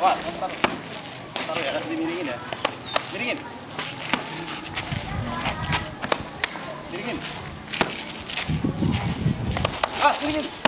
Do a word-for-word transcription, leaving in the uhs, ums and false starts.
Wah, taruh. Taruh ya, kasih miringin ya. Miringin. Miringin. Ah, miringin.